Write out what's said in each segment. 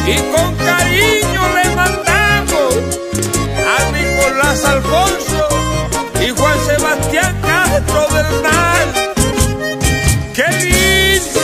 y con cariño le mandamos a Nicolás Alfonso y Juan Sebastián Castro Bernal. ¡Qué lindo!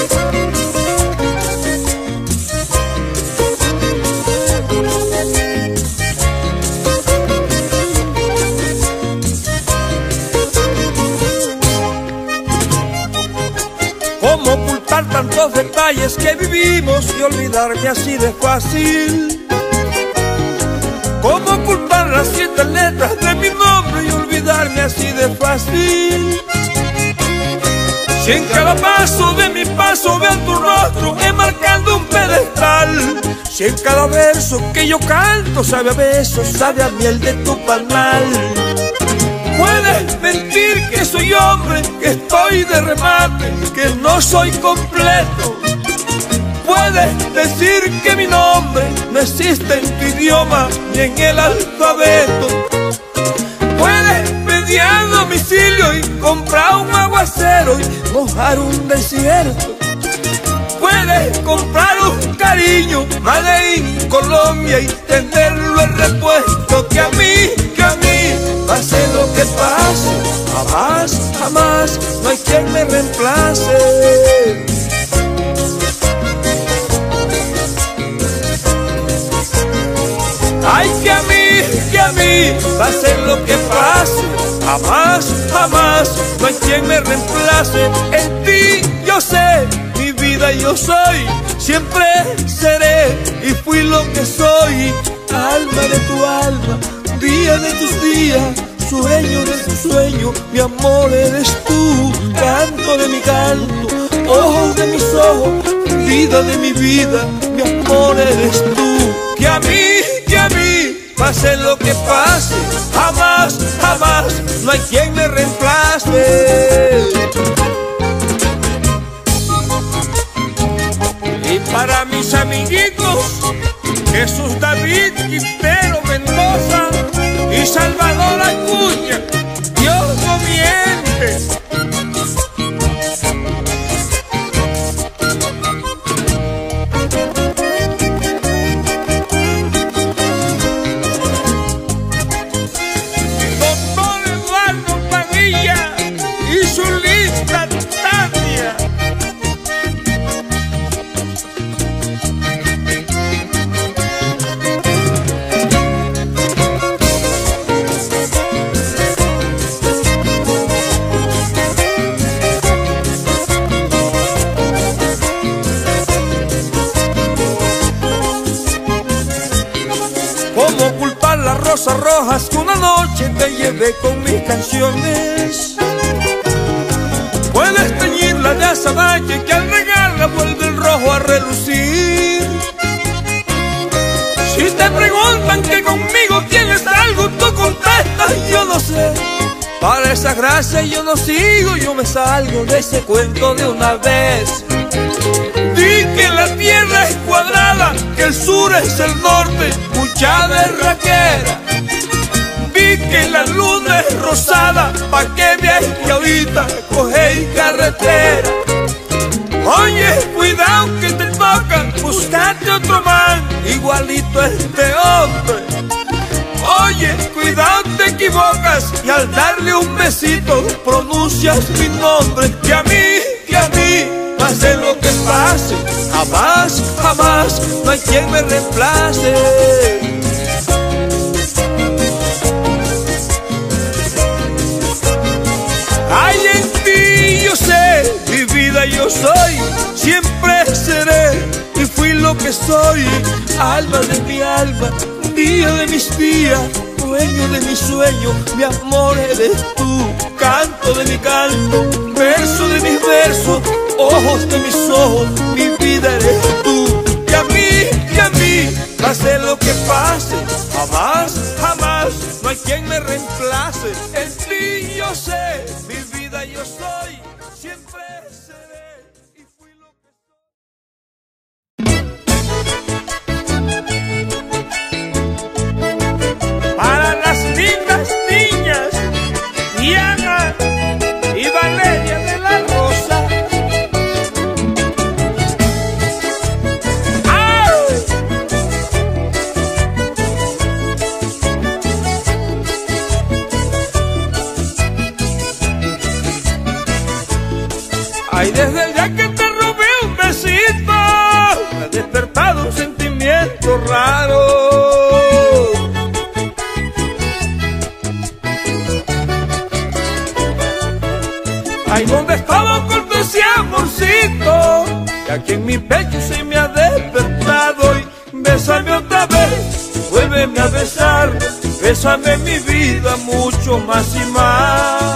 ¿Cómo ocultar tantos detalles que vivimos y olvidarme así de fácil? ¿Cómo ocultar las 7 letras de mi nombre y olvidarme así de fácil? Si en cada paso de mi paso veo tu rostro enmarcando un pedestal, si en cada verso que yo canto sabe a besos, sabe a miel de tu panal. Puedes mentir que soy hombre, que estoy de remate, que no soy completo. Puedes decir que mi nombre no existe en tu idioma ni en el alfabeto. Puedes pedir a domicilio y comprar un aguacero y mojar un desierto. Puedes comprar un cariño made in Colombia y tenerlo en repuesto. Que a mí, pase lo que pase, jamás, jamás no hay quien me reemplace. Ay, que a mí, pase lo que pase, jamás, jamás no hay quien me reemplace. En ti yo sé, mi vida yo soy, siempre seré y fui lo que soy. Alma de tu alma, día de tus días, sueño de tu sueño, mi amor eres tú. Canto de mi canto, ojos de mis ojos, vida de mi vida, mi amor eres tú. Que a mí, pase lo que pase, jamás, jamás no hay quien me reemplace. Y para mis amiguitos, Jesús David Quintero Mendoza y Salvador Acuña, Dios no miente. Doctor Eduardo Padilla y su lista Tania. ¿Cómo ocultar las rosas rojas que una noche te llevé con mis canciones? Puedes teñirla de azabache que al regarla vuelve el rojo a relucir. Si te preguntan que conmigo tienes algo, tú contestas, yo no sé. Para esa gracia yo no sigo, yo me salgo de ese cuento de una vez. Di que la tierra es cuadrada, que el sur es el norte, mucha berraquera. Vi que la luna es rosada, pa' que veas que ahorita cogéis carretera. Oye, cuidado que te tocan, buscate otro man, igualito a este hombre. Oye, cuidado te equivocas y al darle un besito pronuncias mi nombre. Que a mí, pase lo que pase, jamás, jamás no hay quien me reemplace. Ay, en ti yo sé, mi vida yo soy, siempre seré y fui lo que soy. Alma de mi alma, día de mis días, dueño de mi sueño, mi amor eres tú. Canto de mi canto, verso de mis versos, ojos de mis ojos, mi vida eres tú. Que a mí, pase lo que pase, jamás, jamás no hay quien me reemplace. En ti yo sé, mi vida yo soy, siempre seré y fui lo que soy. Para las lindas niñas, Diana y Valeria de la Rosa. ¡Ay! desde que te robé un besito, me ha despertado un sentimiento raro. Ay, ¿dónde estaba oculto ese amorcito? Que aquí en mi pecho se me ha despertado. Y bésame otra vez, vuélveme a besar, bésame mi vida mucho más y más.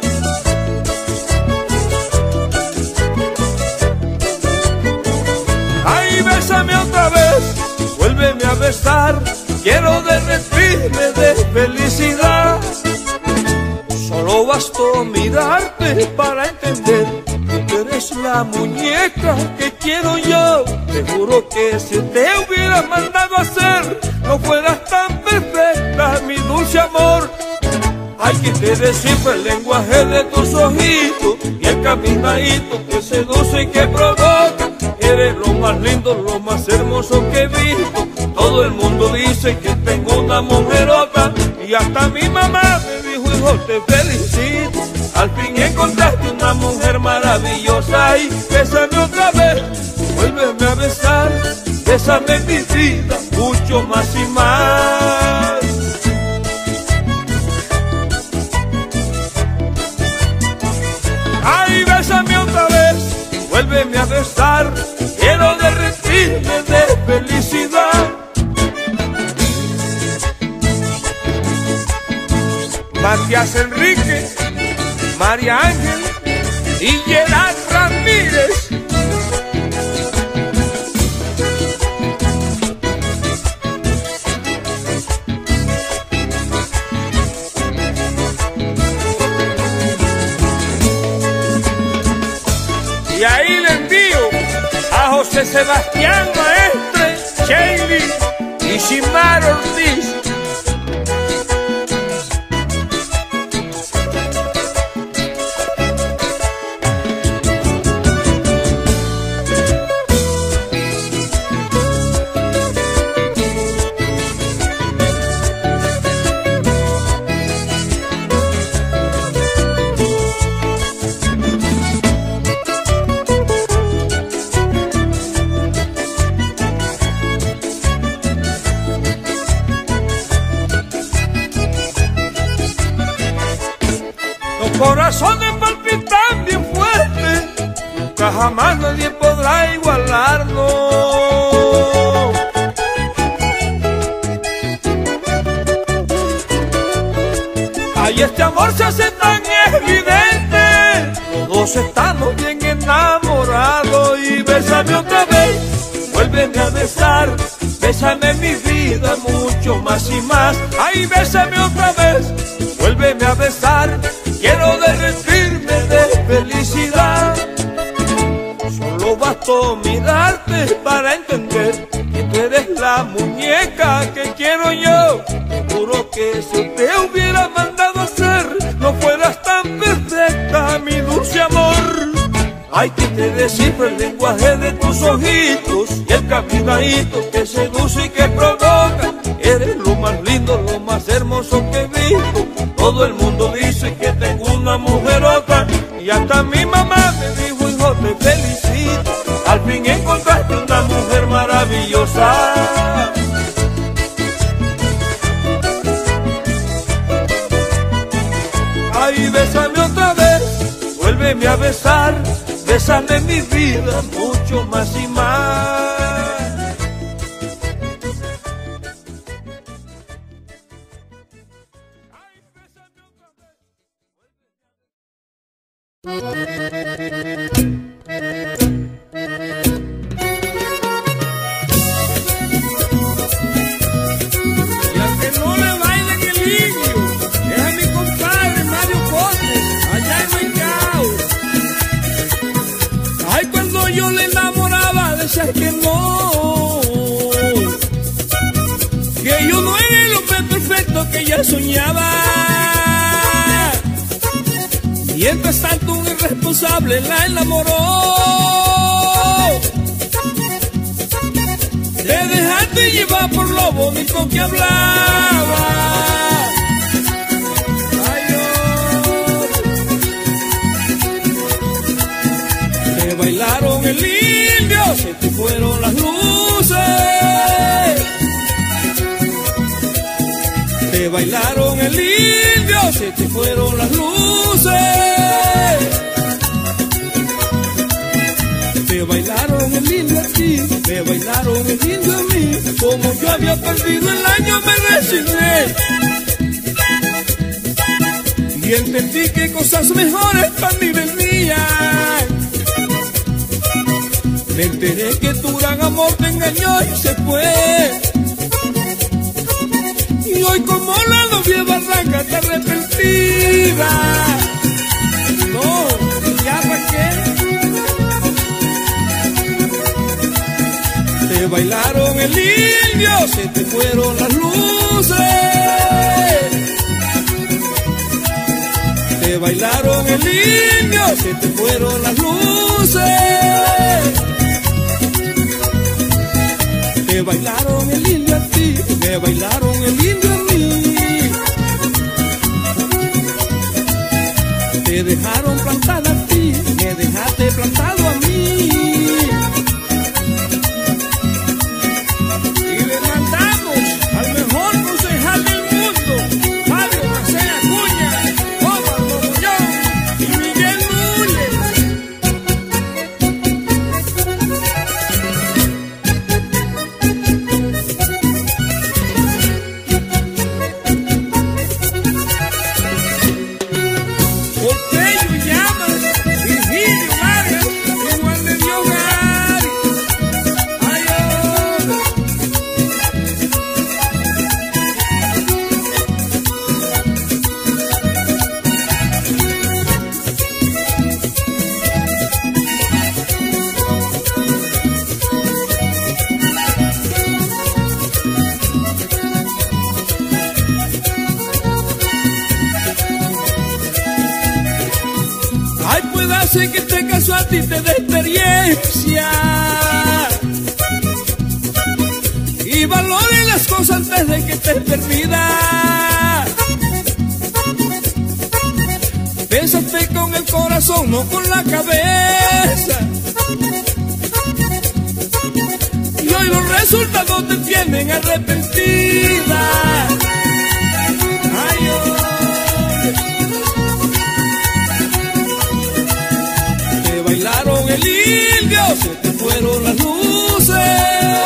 Ay, bésame otra vez, vuélveme a besar, quiero derretirme de felicidad. Solo bastó mirarte para entender que tú eres la muñeca que quiero yo. Te juro que si te hubiera mandado a hacer, no fueras tan perfecta, mi dulce amor. Ay, que te descifra el lenguaje de tus ojitos y el caminadito que seduce y que provoca. Eres lo más lindo, lo más hermoso que he visto. Todo el mundo dice que tengo una mujerota y hasta mi mamá me dijo: hijo, te felicito, al fin encontraste una mujer maravillosa. Y bésame otra vez, vuélveme a besar, bésame mi vida mucho más y más. Ay, bésame otra vez, vuélveme a besar, quiero derretirme de felicidad. Matías Enrique, María Ángel y Gerard Ramírez. Y ahí le envío a José Sebastián Maestre, Sheili y Shimar Ortiz. Corazones palpitan bien fuerte, nunca jamás nadie podrá igualarnos. Ay, este amor se hace tan evidente, los dos estamos bien enamorados. Y bésame otra vez, vuélveme a besar, bésame mi vida mucho más y más. Ay, bésame otra vez, vuélveme a besar, quiero derretirme de felicidad. Solo bastó mirarte para entender que tú eres la muñeca que quiero yo. Te juro que si te hubiera mandado a hacer, no fueras tan perfecta, mi dulce amor. Ay, que te descifra el lenguaje de tus ojitos y el caminadito que seduce y que provoca. Eres lo más lindo, lo más hermoso que he visto. Todo el mundo dice que tengo una mujerota y hasta mi mamá me dijo: hijo, te felicito, al fin encontraste una mujer maravillosa. Ay, bésame otra vez, vuélveme a besar, bésame mi vida mucho más y más. Que no, que yo no era el hombre perfecto que ella soñaba. Mientras tanto un irresponsable la enamoró. Te dejaste llevar por lo bonito que hablaba. Ay, oh. bailaron el indio, se te fueron las luces. Te bailaron el indio, se te fueron las luces. Te bailaron el indio a ti, me bailaron el indio a mí. Como yo había perdido el año me resigné y entendí que cosas mejores para mí venían. Me enteré que tu gran amor te engañó y se fue. Y hoy como la novia barranca te arrepentida. No, ¿ya para qué? Te bailaron el indio, se te fueron las luces. Te bailaron el indio, se te fueron las luces. Te bailaron el indio a ti, me bailaron el indio a mí. Te dejaron plantada a ti, me dejaste plantado a mí. Y le mandamos al mejor concejal del mundo, Fabio José Acuña, Omar Mogollón y Miguel Núñez. Porteño Llamas, Virgilio Vargas, igual de Dios Gary. Ay, hombre. Ay, puede ser que este caso a ti te dé experiencia y valore las cosas antes de que estés perdida. Pénsate con el corazón, no con la cabeza. Y hoy los resultados te tienen arrepentida. Ay, hombre. Te bailaron el indio, se te fueron las luces.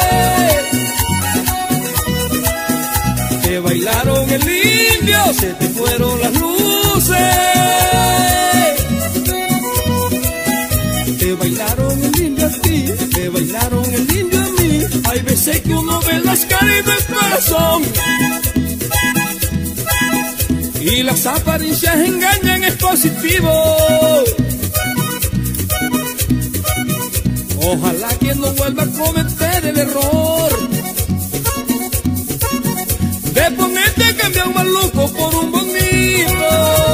Te bailaron el indio, se te fueron las luces. Te bailaron el indio a ti, te bailaron el indio a mí. Hay veces que uno ve las caras del corazón y las apariencias engañan, es positivo. Ojalá que no vuelva a cometer el error de ponerte a cambiar un maluco por un bonito.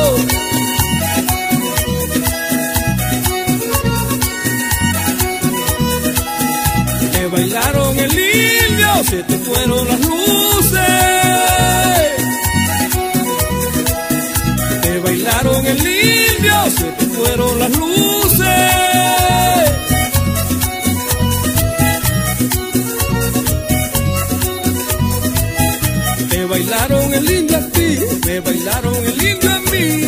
Te bailaron el indio, se te fueron las luces. Te bailaron el indio, se te fueron las luces. Me bailaron el indio a ti, me bailaron el indio a mí.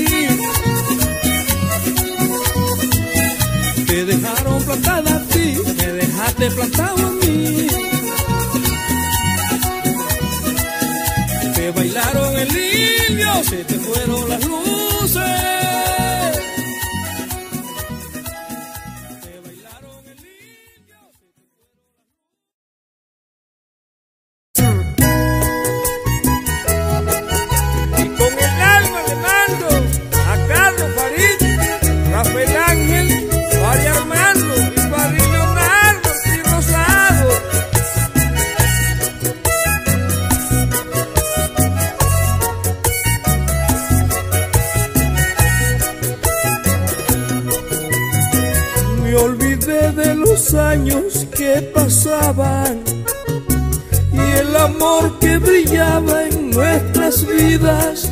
Te dejaron plantada a ti, me dejaste plantado a mí. Te bailaron el indio, se te fueron las luces. Te bailaron el indio, se te fueron las luces. Y con el alma le mando a Carlos Farid, Rafael Ángel, María Armando y Farid Leonardo y Rosado. Me olvidé de los años que pasaban y el amor que brillaba en nuestras vidas.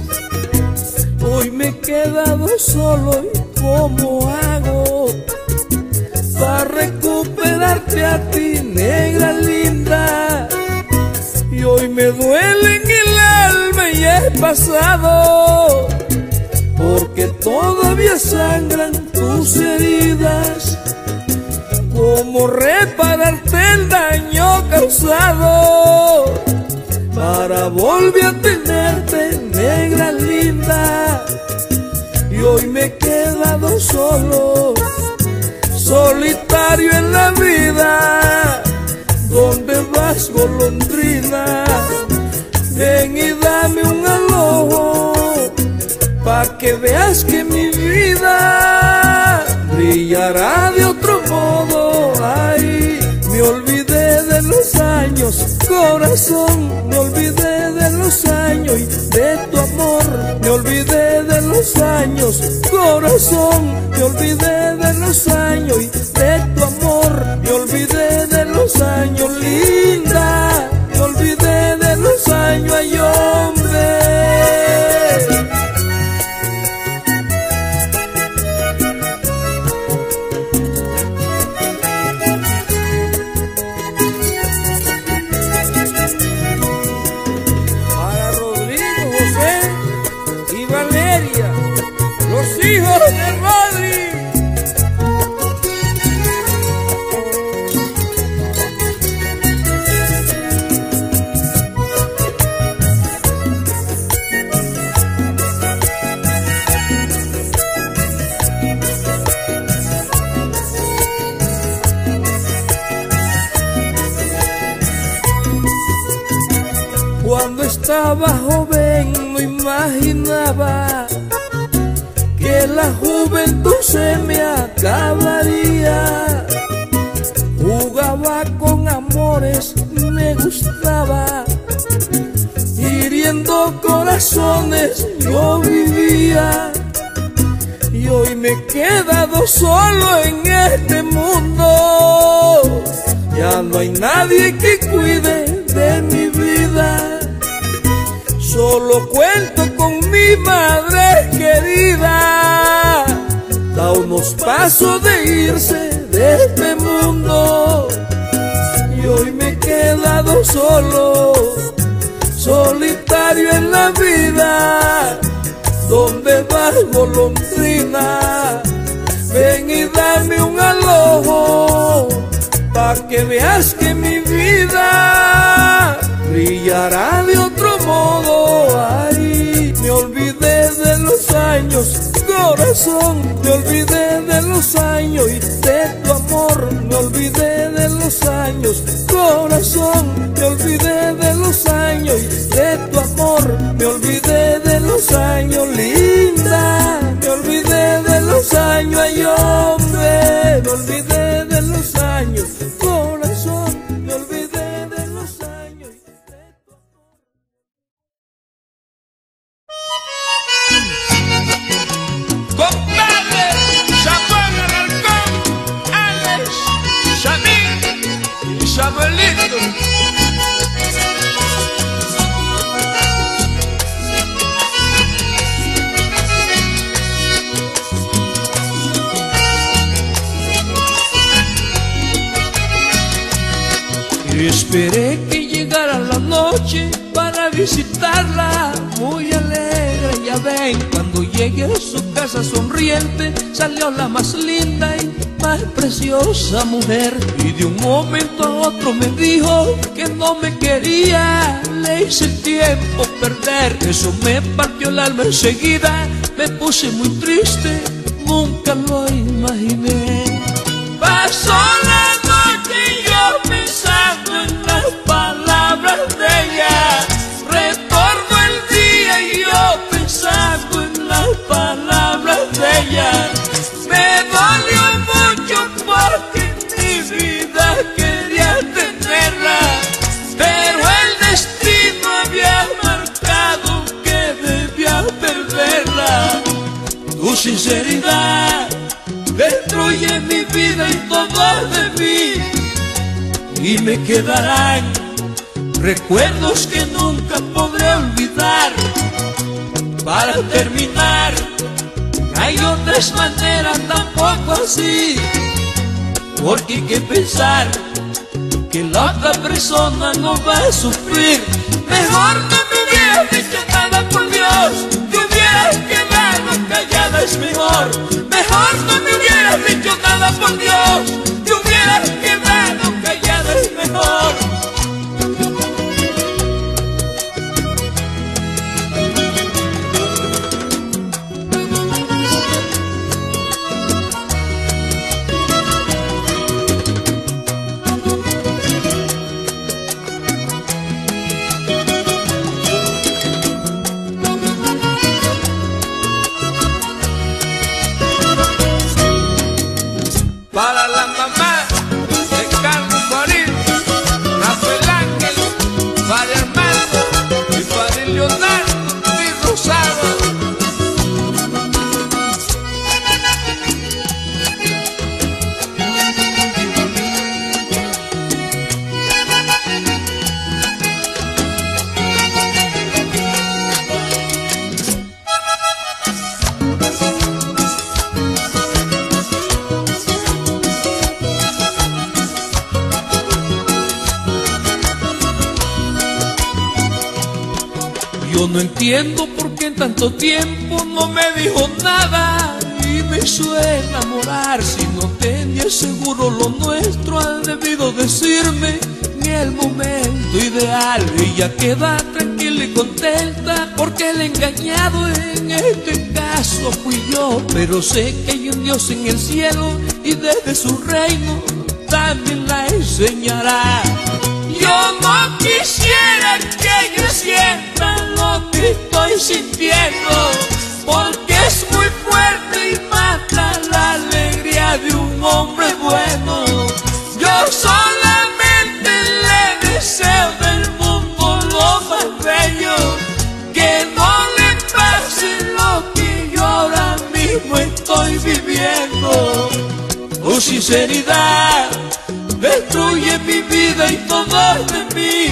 Hoy me he quedado solo y ¿cómo hago para recuperarte a ti, negra linda. Y hoy me duele en el alma y es pasado, porque todavía sangran tus heridas. ¿Cómo repararte el daño causado para volver a tenerte, negra linda? Y hoy me he quedado solo, solitario en la vida. ¿Dónde vas, golondrina? Ven y dame un alojo, pa' que veas que mi vida brillará de otro modo. Ay, me olvidé de los años, corazón, me olvidé de los años y de tu amor. Me olvidé de los años, corazón, me olvidé de los años y de tu amor. Me olvidé de los años, linda, me olvidé de los años, ay hombre. Hijos de Rodri. Cuando estaba joven no imaginaba que la juventud se me acabaría. Jugaba con amores, me gustaba, hiriendo corazones yo vivía. Y hoy me he quedado solo en este mundo. Ya no hay nadie que cuide de mi vida. Solo cuento con mi madre querida. Da unos pasos de irse de este mundo. Y hoy me he quedado solo, solitario en la vida. ¿Dónde vas, golondrina? Ven y dame un alojo, pa' que veas que mi vida brillará de otro modo. Ay, me olvidé de los años, corazón, me olvidé de los años y de tu amor. Me olvidé de los años, corazón, me olvidé de los años y de tu amor. Me olvidé de los años, linda, me olvidé de los años, ay hombre. Me olvidé de los años, corazón, me olvidé de los años y de tu amor. Compadre, Samuel Alarcón, Alex, Samir y Samuelito. Esperé que llegara la noche para visitarla, muy alegre, ya ven. Cuando llegué a su casa sonriente, salió la más linda y más preciosa mujer. Y de un momento a otro me dijo que no me quería, le hice tiempo perder. Eso me partió el alma enseguida, me puse muy triste, nunca lo imaginé. Pasó la noche y yo pensando en las palabras de ella. Retorno el día y yo pensando en las palabras de ella. Me dolió mucho porque mi vida quería tenerla, pero el destino había marcado que debía perderla. Tu sinceridad destruye mi vida y todo de mí, y me quedarán recuerdos que nunca podré olvidar. Para terminar, hay otras maneras, tampoco así. porque hay que pensar que la otra persona no va a sufrir. Mejor no me hubieras dicho nada, por Dios, te hubieras quedado callada, es mejor. Mejor no me hubieras dicho nada, por Dios, te hubieras quedado callada, es mejor. Para la mamá de Carlos Farid, Rafael Ángel, para Armando y para Leonardo y Rosado. Yo no entiendo por qué en tanto tiempo no me dijo nada y me hizo enamorar. Si no tenía seguro lo nuestro, ha debido decirme ni el momento ideal. Ella queda tranquila y contenta porque el engañado en este caso fui yo. Pero sé que hay un Dios en el cielo y desde su reino también la enseñará. Yo no quisiera que ella sienta lo que estoy sintiendo, porque es muy fuerte y mata la alegría de un hombre bueno. Yo solamente le deseo del mundo lo más bello, que no le pase lo que yo ahora mismo estoy viviendo. Tu sinceridad destruye mi vida y todo de mí,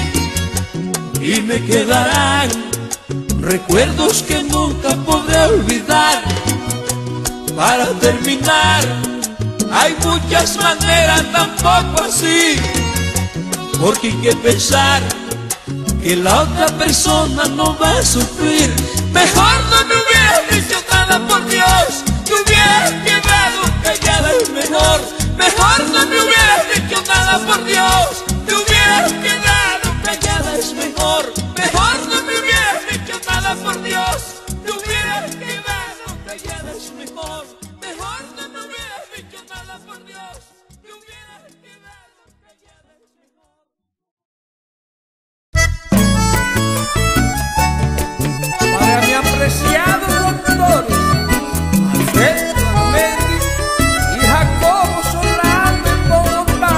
y me quedarán recuerdos que nunca podré olvidar. Para terminar, hay muchas maneras, tampoco así, porque hay que pensar que la otra persona no va a sufrir. Mejor no me hubieras dicho nada, por Dios, te hubieras quedado callada, es mejor. Mejor no me hubieras dicho nada, por Dios, te hubieras quedado callada, es mejor. Mejor no me hubieras dicho nada, por Dios, te hubieras quedado callada, es mejor. Mejor no me hubieras dicho nada, por Dios, te hubieras quedado callada, es mejor. Para mi apreciado doctores Alfredo Amendi y Jacobo Solano en Bogotá.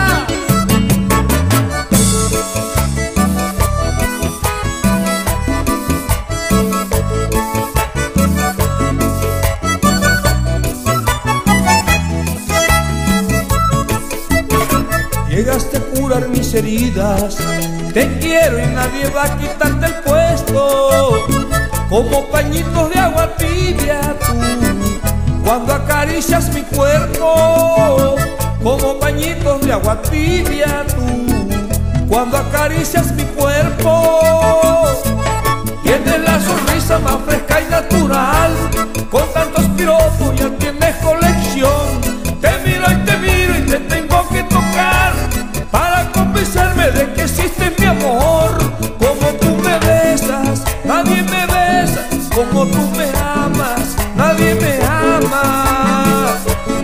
Llegaste a curar mis heridas, te quiero y nadie va a quitarte el puesto. Como pañitos de agua tibia tú, cuando acaricias mi cuerpo. Como pañitos de agua tibia tú, cuando acaricias mi cuerpo. Tienes la sonrisa más fresca y natural, con tantos piropos ya tienes colección. Te miro y te tengo que tocar para convencerme de que existe mi amor. Como tú me besas, nadie me besa. Como tú me amas, nadie me ama.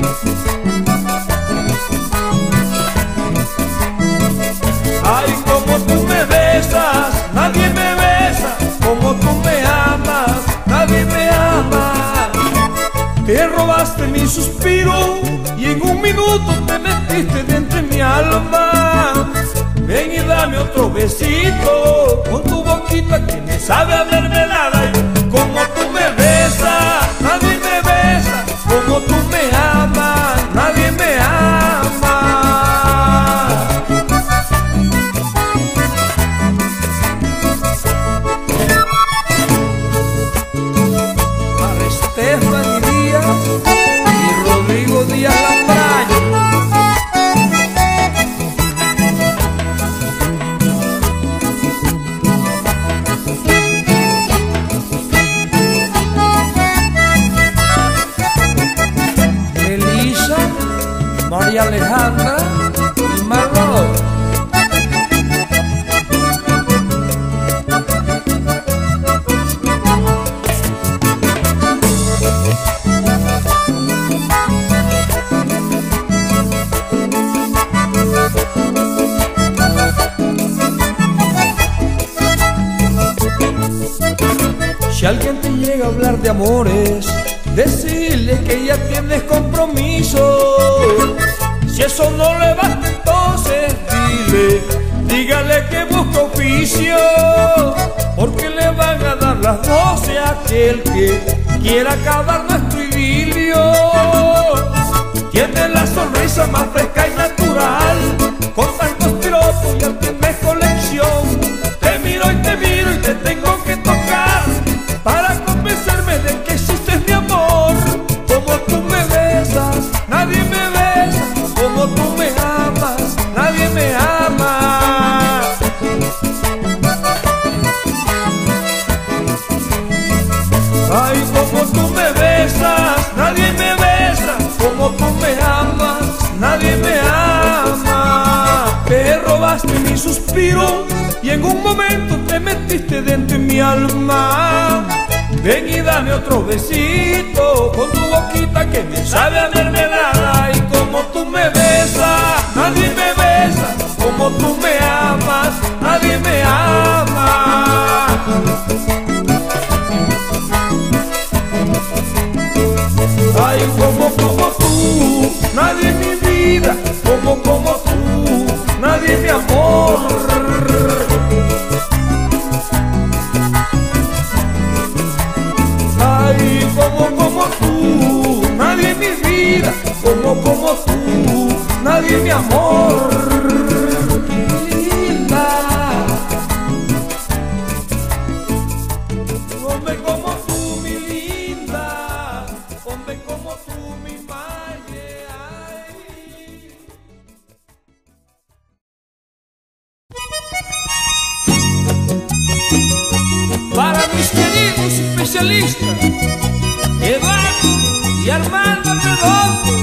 Ay, como tú me besas, nadie me besa. Como tú me amas, nadie me ama. Te robaste mi suspiro y en un minuto te metiste dentro de mi alma. Ven y dame otro besito con tu boquita que me sabe a mermelada. Como tú me besas, nadie me besa. Como tú me amas, nadie me ama. Para Estefan Díaz y Rodrigo Díaz Lambraño, Si alguien te llega a hablar de amores, decirle que ya tienes compromiso. Si eso no le basta, entonces dígale que busca oficio, porque le van a dar las 12 a aquel que quiera acabar nuestro idilio. Tiene la sonrisa más fresca y natural, con tantos piropos y al tienes colección. Te miro y te tengo que tocar para convencerme de que existes mi amor. Como tú me besas, nadie me besa. Como tú me amas, nadie me ama. Ay, como tú me besas, nadie me besa. Como tú me amas, nadie me ama. Te robaste mi suspiro y en un momento te metiste dentro de mi alma. Ven y dame otro besito con tu boquita que me sabe a mermelada. Y como tú me besas, nadie me besa. Como tú me amas, nadie me ama. Ay, como tú, nadie en mi vida. Como tú, nadie mi amor. Ay, como tú, nadie en mi vida. Como tú, nadie mi amor. Linda. Hombre como tú, mi linda. Hombre como tú, mi malle. Ay. Para mis queridos especialistas, Eduardo y Armando Redondo.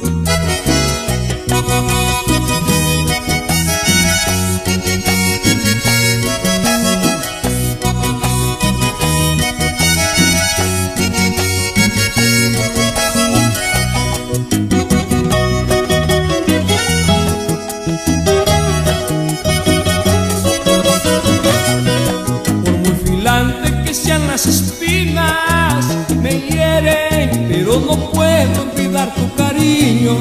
Las espinas me hieren, pero no puedo olvidar tu cariño.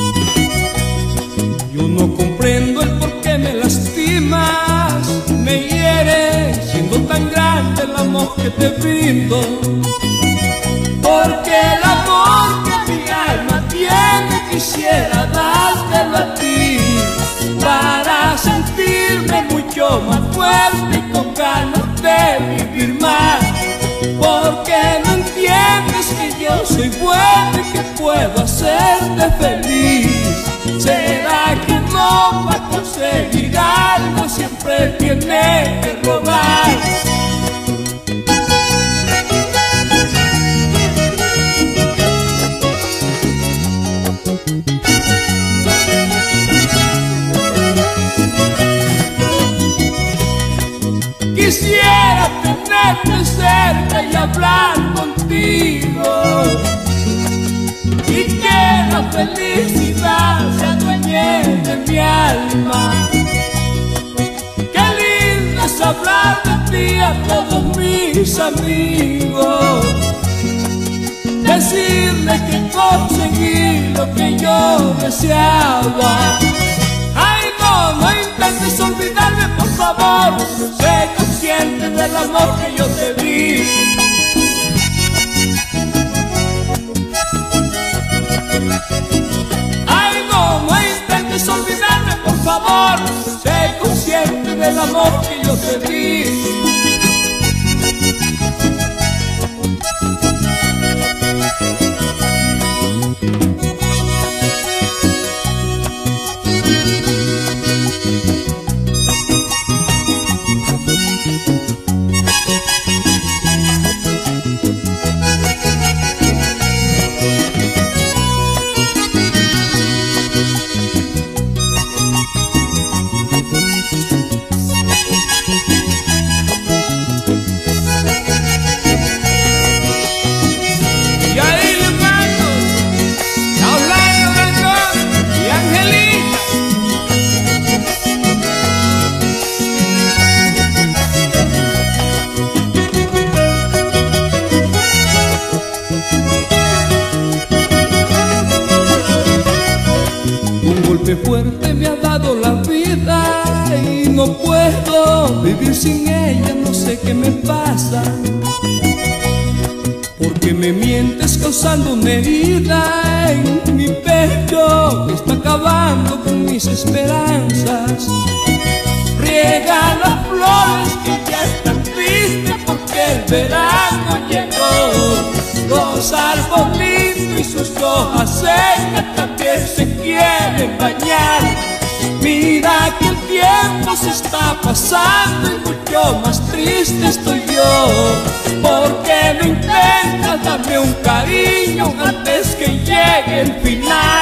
Yo no comprendo el por qué me lastimas, me hiere siendo tan grande el amor que te brindo. Porque el amor que mi alma tiene quisiera dártelo a ti, para sentirme mucho más fuerte y con ganas de vivir más. Porque no entiendes que yo soy bueno y que puedo hacerte feliz. ¿Será que no va a conseguir algo siempre tiene que robar? Quisiera tenerte cerca y hablar contigo, y que la felicidad se adueñe de mi alma. Qué lindo es hablar de ti a todos mis amigos, decirle que conseguí lo que yo deseaba. Ay, no intentes olvidarme, por favor, sé consciente del amor que yo te di. Ay, no intentes olvidarme, por favor, sé consciente del amor que yo te di. puedo vivir sin ella, no sé qué me pasa. Porque me mientes causando una herida en mi pecho, está acabando con mis esperanzas. Riega las flores que ya están tristes porque el verano llegó. Los arbolitos y sus hojas secas también se quieren bañar. Mira que el tiempo se está pasando y mucho más triste estoy yo. Porque no intentas darme un cariño antes que llegue el final.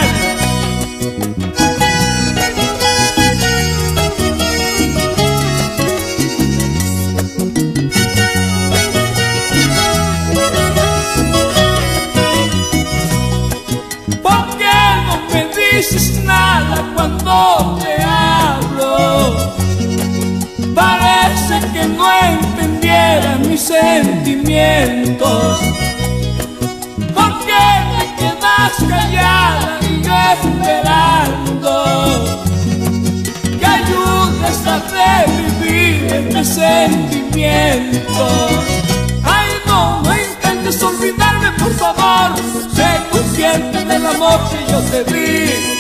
Dices nada cuando te hablo, parece que no entendieras mis sentimientos. ¿Por qué te quedas callada y esperando que ayudes a revivir este sentimiento? Ay, no intentes olvidarme, por favor, sé consciente del amor que yo te di.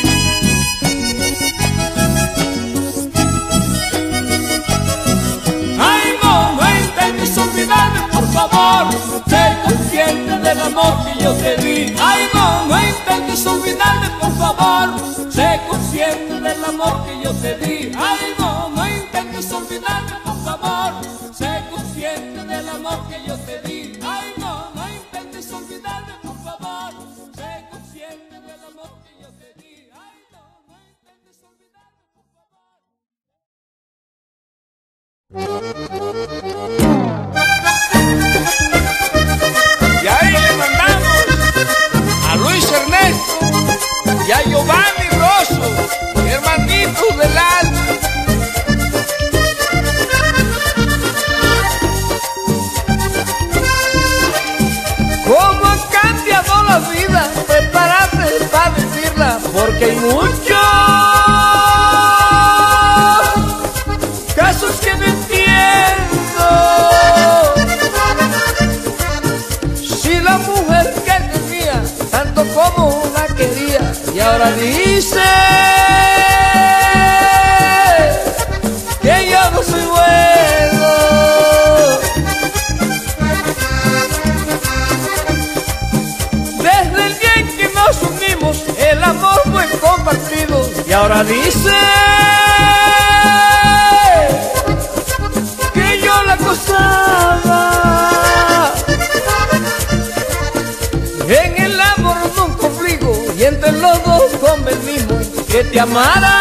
Por favor, sé consciente del amor que yo te di. Ay, no intentes olvidarme, por favor, sé consciente del amor que yo te di. Ay, no intentes olvidarme, por favor, sé consciente del amor que yo te di. Ay, no intentes olvidarme, por favor, sé consciente del amor que yo te di. Ay, no intentes olvidarme, por favor. Y ahí le mandamos a Luis Ernesto y a Giovanni Rosso, hermanitos del alma. ¿Cómo ha cambiado la vida? Prepárate para vivirla, porque hay muchos casos que no entiendo. Si la mujer que tenía tanto como la quería y ahora dice que yo no soy bueno. Desde el día en que nos unimos el amor fue compartido y ahora dice que yo la acosaba. En el amor nunca obligo y entre los dos convenimos que te amara,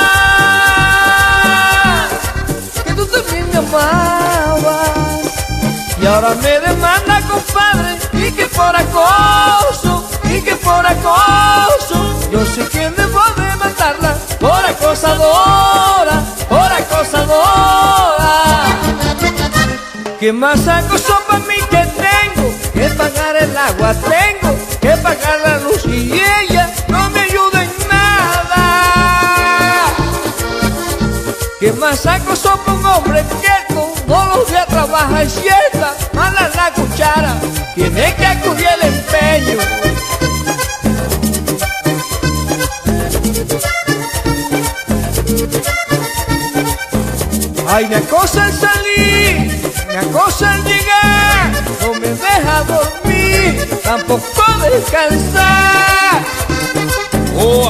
que tú también me amabas. Y ahora me demanda, compadre, y que por acoso, yo sé quién debo demandarla, por acosadora, ¿Qué más acoso para mí que tengo que pagar el agua? Tengo que pagar la luz y ella no me ayuda en nada. ¿Qué más acoso para un hombre que todos los días trabaja y sienta mala la cuchara? Tiene que acudir el empeño. Ay, me acosa al salir, me acosa al llegar, no me deja dormir, tampoco descansar. Oh.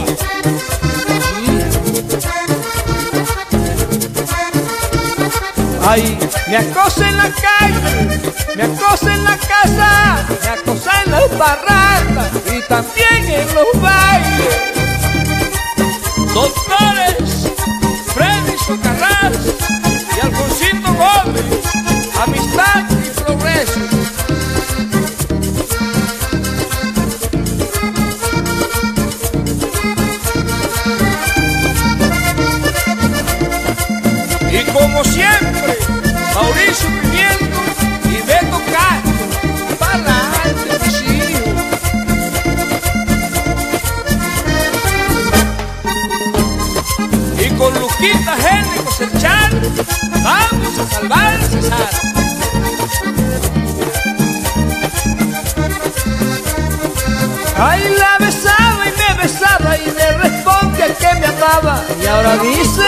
Ay, me acosa en la calle, me acosa en la casa, me acosa en las barracas y también en los bailes. Doctores Freddy Socarrás y Alfonsito Gómez, amistad y progreso. Y como siempre, Mauricio Pimiento y Beto Castro, para la arte mis hijos. Y con Luquita Género Serchán Vamos a salvar a César. Ay, la besaba y me respondía que me amaba. Y ahora dice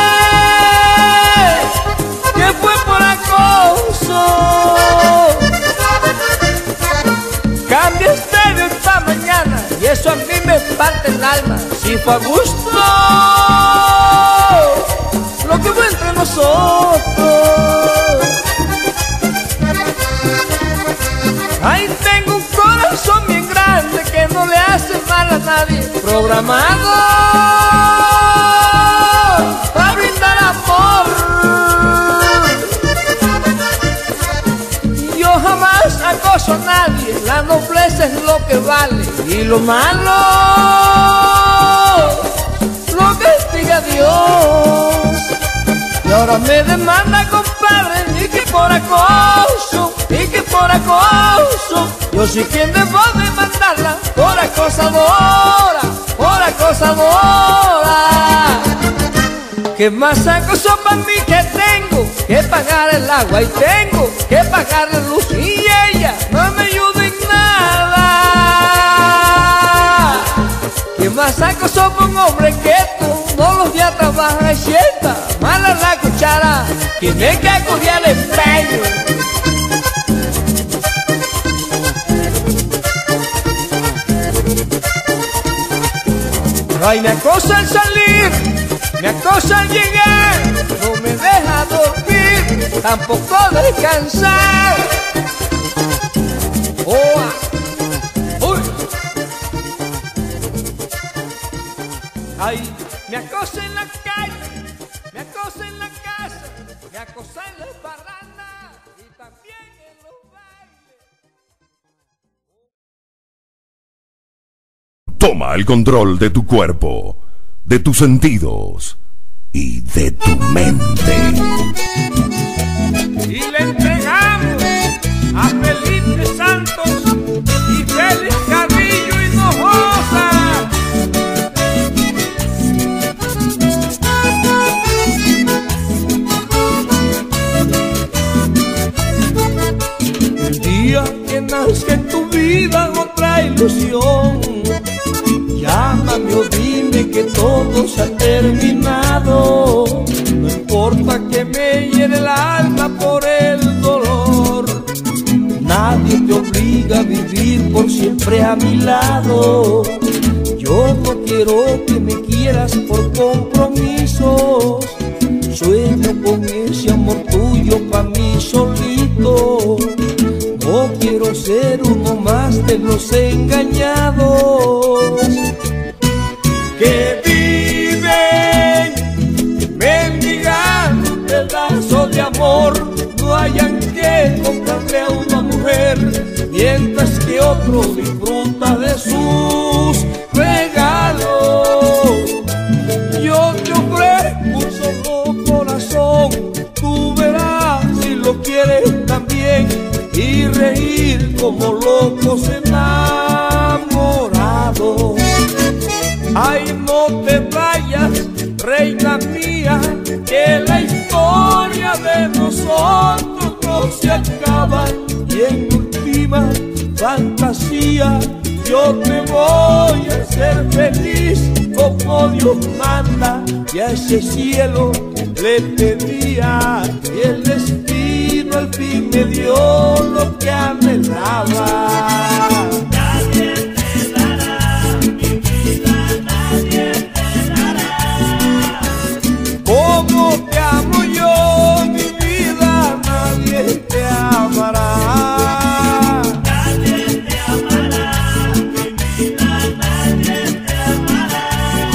que fue por acoso. Cambiaste de esta mañana y eso a mí me parte el alma. Si fue a gusto lo que fue entre nosotros. Ay, tengo un corazón bien grande que no le hace mal a nadie. Programado para brindar amor. Yo jamás acoso a nadie. La nobleza es lo que vale. Y lo malo lo castiga Dios. Y ahora me demanda, compadre, y que por acoso, y que por acoso. Yo sí quien debo demandarla por acosadora, por acosadora. Que más acoso para mí que tengo que pagar el agua y tengo que pagar la luz y ella no me ayuda en nada. Que más acoso para un hombre que todos los días trabaja y sienta mala la cuchara, tiene que acudir al empeño. Ay, me acosa al salir, me acosa al llegar, no me deja dormir, tampoco descansar. Uy. Ay, me acosa en la calle, me acosa en la casa, me acosa en la parranda y también en los bailes. Toma el control de tu cuerpo, de tus sentidos y de tu mente. Y le entregamos a Felipe Santos y Félix Carrillo Hinojosa. El día que nazca en tu vida otra ilusión, llámame o dime que todo se ha terminado. No importa que me hiere el alma por el dolor, nadie te obliga a vivir por siempre a mi lado. Yo no quiero que me quieras por compromisos. Sueño con ese amor tuyo pa' mí solito. No quiero ser uno más de los engañados que viven mendigando un pedazo de amor. No hayan que comprarle a una mujer, mientras que otro disfruta de sus regalos. Yo te ofrezco un solo corazón, tú verás si lo quieres también, y reír como locos enamorados. Ay, no te vayas, reina mía, que la historia de nosotros no se acaba. Y en última fantasía yo te voy a hacer feliz como Dios manda. Y a ese cielo le pedía y el destino al fin me dio lo que anhelaba. Nadie te dará, mi vida, nadie te dará. Como te amo yo, mi vida, nadie te amará. Nadie te amará, mi vida, nadie te amará.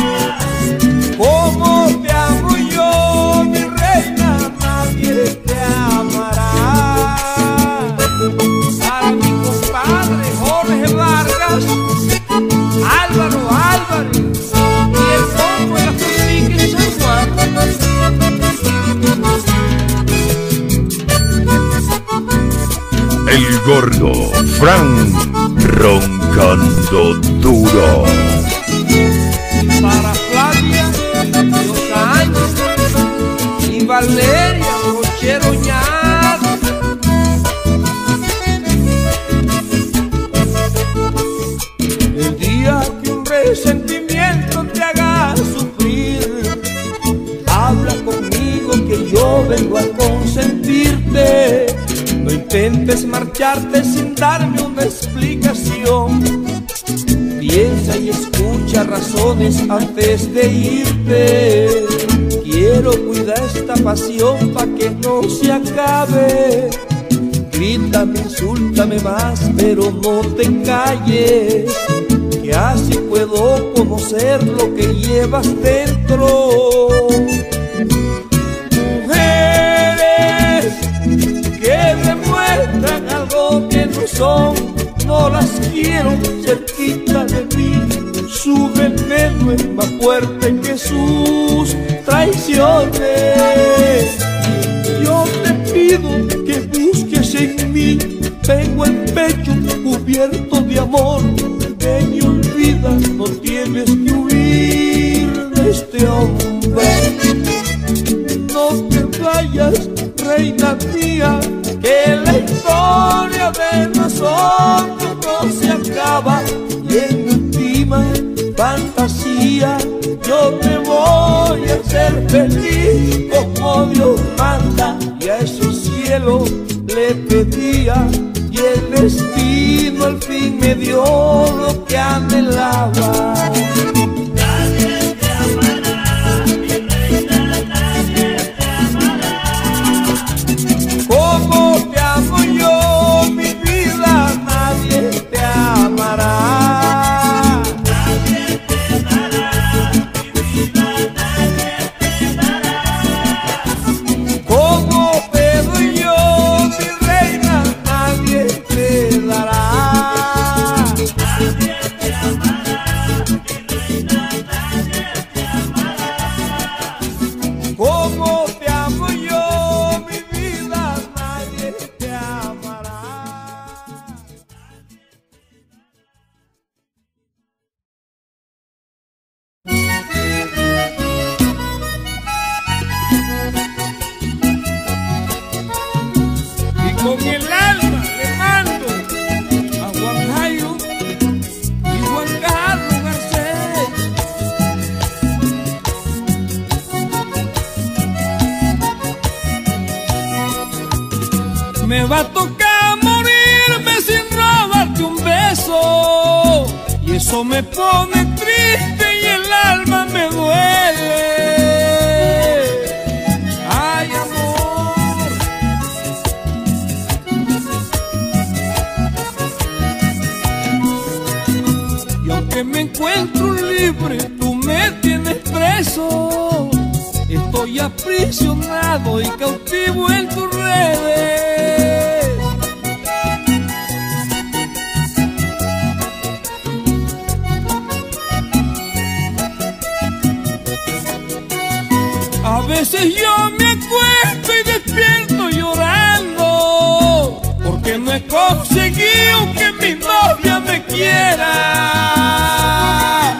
Como te amo yo, mi reina, nadie te amará. Para mi compadre Jorge Vargas, Álvaro Álvarez y el combo de la Felipe en San Juan. El gordo Fran roncando duro. Para Flavia, Los Ángeles y Valeria. vengo a consentirte. No intentes marcharte sin darme una explicación. Piensa y escucha razones antes de irte. Quiero cuidar esta pasión pa' que no se acabe. Grítame, insúltame más, pero no te calles, que así puedo conocer lo que llevas dentro. Mujeres que demuestran algo que no son, no las quiero cerquita de mí. Su veneno es más fuerte que sus traiciones. Yo te pido que busques en mí. Tengo el pecho cubierto de amor. Que me olvidas, no tienes que huir de este hombre. No te vayas, reina mía, que la historia de nosotros no se acaba. Y en mi última fantasía yo te voy a hacer feliz como Dios manda. Y a esos cielos le pedía, y el destino al fin me dio lo que anhelaba. Nadie te amará, mi reina, nadie te amará. Como te amo yo, mi vida, nadie te amará. Nadie te dará, mi vida, nadie te dará. Como te doy yo, mi reina, nadie te dará. Nadie te amará, mi reina, nadie te amará. Como te amo yo, mi vida, nadie te amará. Y con el alma le mando a Juan Jairo y Juan Carlos Garcés. Me va a tocar morirme sin robarte un beso, y eso me pone triste y el alma me duele. Ay, amor, y aunque me encuentro libre, tú me tienes preso. Estoy aprisionado y cautivo en tus redes. A veces yo me acuesto y despierto llorando, porque no he conseguido que mi novia me quiera.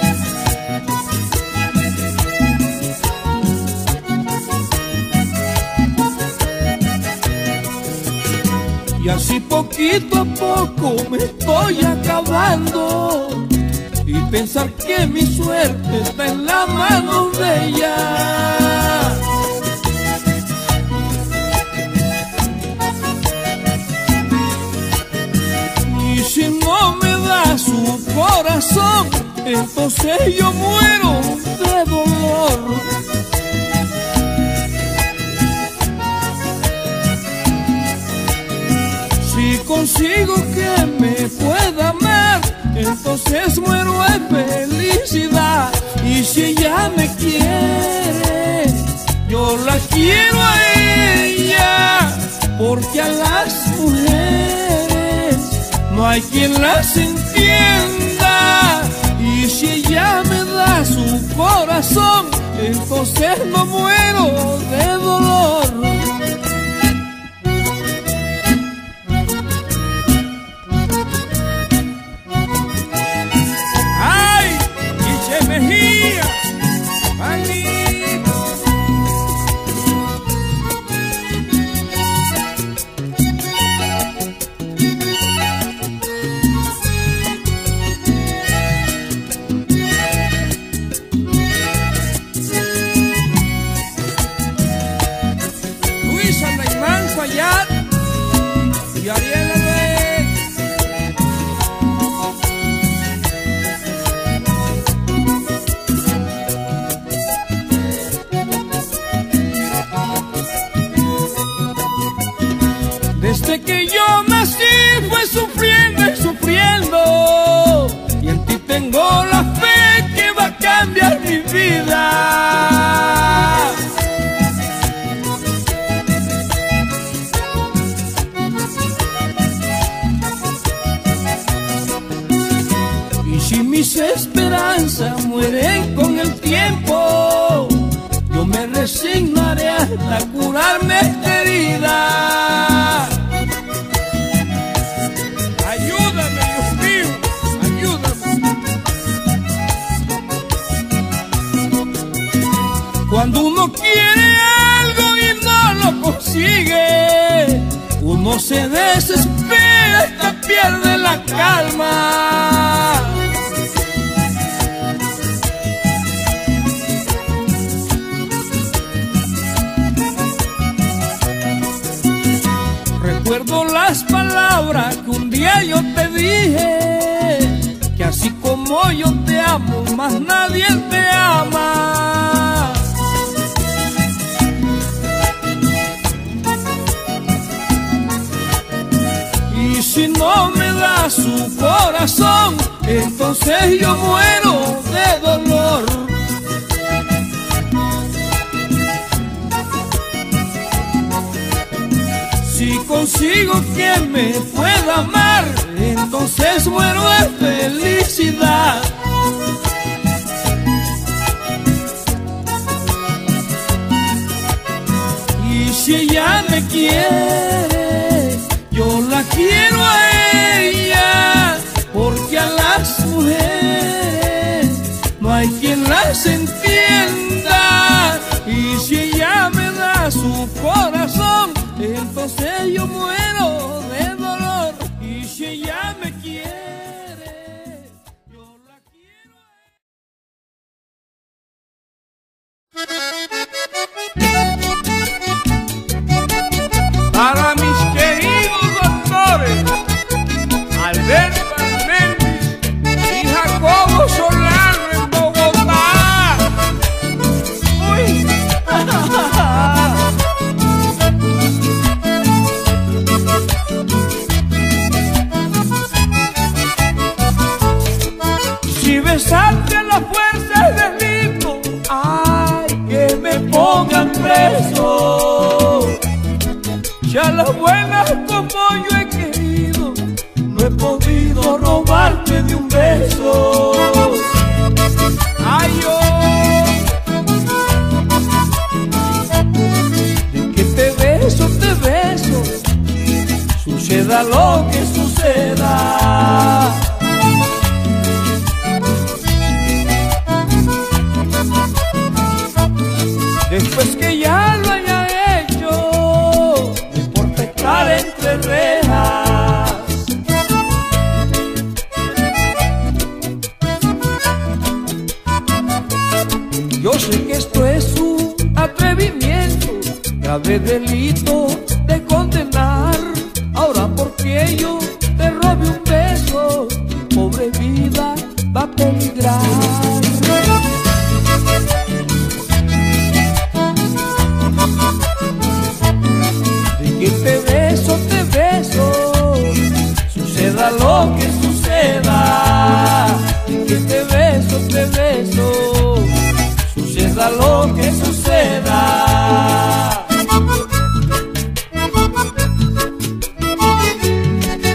Y así poquito a poco me estoy acabando, y pensar que mi suerte está en la mano de ella. Y si no me da su corazón, entonces yo muero de dolor. Si consigo que me pueda amar, entonces muero de felicidad. Y si ella me quiere, yo la quiero a ella, porque a las mujeres no hay quien las entienda. Y si ella me da su corazón, entonces no muero de dolor. y Ariel desde que yo nací fue sufriendo y sufriendo, y en ti tengo la fe que va a cambiar mi vida. Y si mis esperanzas mueren con el tiempo, yo me resignaré hasta curarme esta herida. Ayúdame, Dios mío, ayúdame. Cuando uno quiere algo y no lo consigue, uno se desespera hasta pierde la calma. Recuerdo las palabras que un día yo te dije, que así como yo te amo, más nadie te ama. Y si no me da su corazón, entonces yo muero de dolor. Si consigo que me pueda amar, entonces muero de felicidad. Y si ella me quiere, yo la quiero a ella, porque a las mujeres no hay quien las entienda. Y si ella me da su corazón, entonces yo muero de dolor. Y si ella me quiere, yo la quiero. Para mis queridos doctores Alberto Almendiz y Jacobo Solano en Bogotá. Uy. Si besarte a la fuerza es delito, ay, que me pongan preso. Ya las buenas como yo he querido, no he podido robarte de un beso. Ay, yo, de que te beso, suceda lo que suceda. Después que ya lo haya hecho, por pecar entre rejas, yo sé que esto es un atrevimiento, grave delito de condenar. Ahora porque yo te robe un beso, pobre vida va a peligrar. Que te beso, suceda lo que suceda. De que te beso, suceda lo que suceda.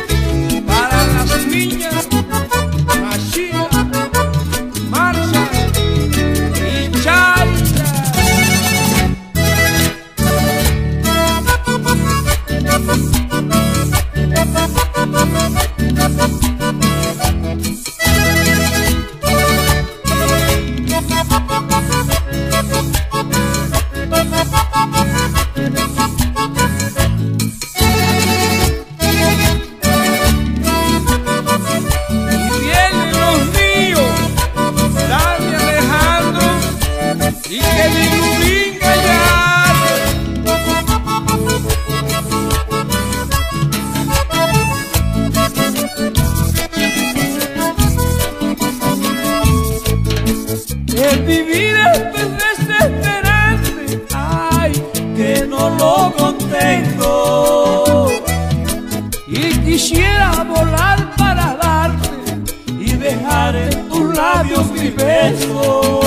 lo contengo. Y quisiera volar para darte y dejar en tus labios mis besos.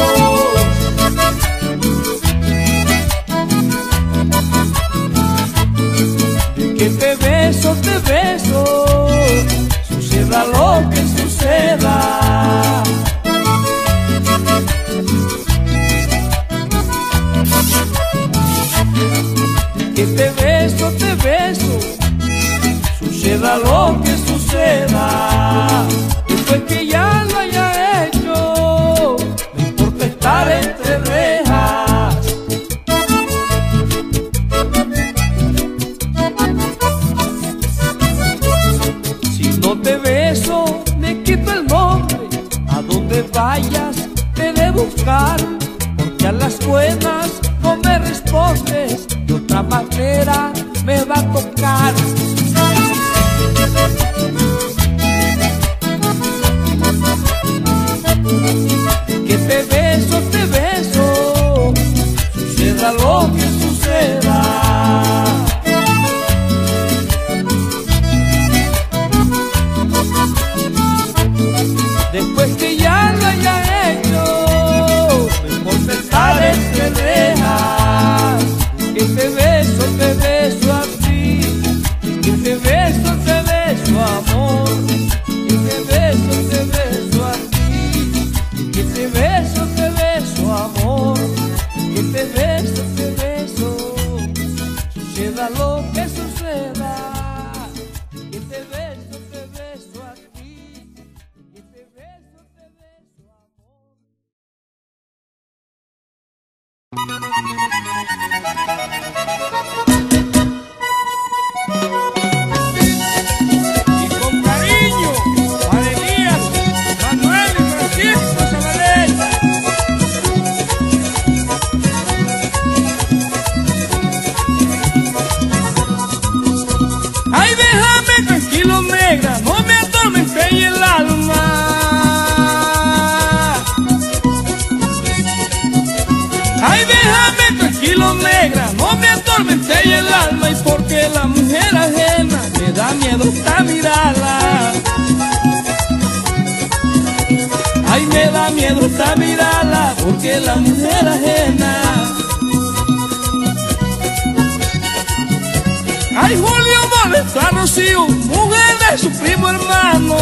De que te beso, suceda lo que suceda. De que te beso, suceda lo que suceda. Después que ya lo haya hecho, no importa estar entre rejas. Si no te beso, me quito el nombre. A donde vayas te de buscar, porque a las buenas no me respondes, de otra manera me va a tocar. Que te beso, suceda lo que suceda. Después que ya lo haya hecho, no importa estar entre rejas. Que te beso a ti, que te beso amor. Que te beso a ti, que te beso amor. Que te beso, suceda lo que suceda. Que te beso a ti, que te beso amor. Y con cariño, para Elías, Manuel y Francisco Zabaleta. Ay, déjame tranquilo, negra, no me atormentes el alma. Ay, déjame tranquilo, negra, no me atormentes el alma. Y porque la mujer ajena me da miedo esta mirada. Ay, me da miedo esta mirada, porque la mujer ajena. Ay, Julio molestó a Rocío, mujer de su primo hermano.